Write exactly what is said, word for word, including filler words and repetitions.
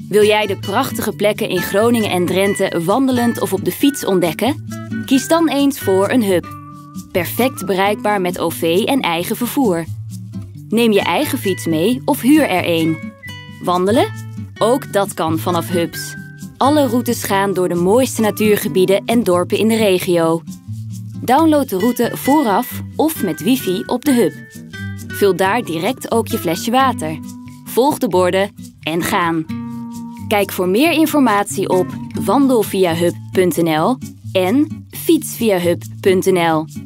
Wil jij de prachtige plekken in Groningen en Drenthe wandelend of op de fiets ontdekken? Kies dan eens voor een hub. Perfect bereikbaar met O V en eigen vervoer. Neem je eigen fiets mee of huur er een. Wandelen? Ook dat kan vanaf hubs. Alle routes gaan door de mooiste natuurgebieden en dorpen in de regio. Download de route vooraf of met wifi op de hub. Vul daar direct ook je flesje water. Volg de borden en gaan. Kijk voor meer informatie op wandel via hub punt n l en fiets via hub punt n l.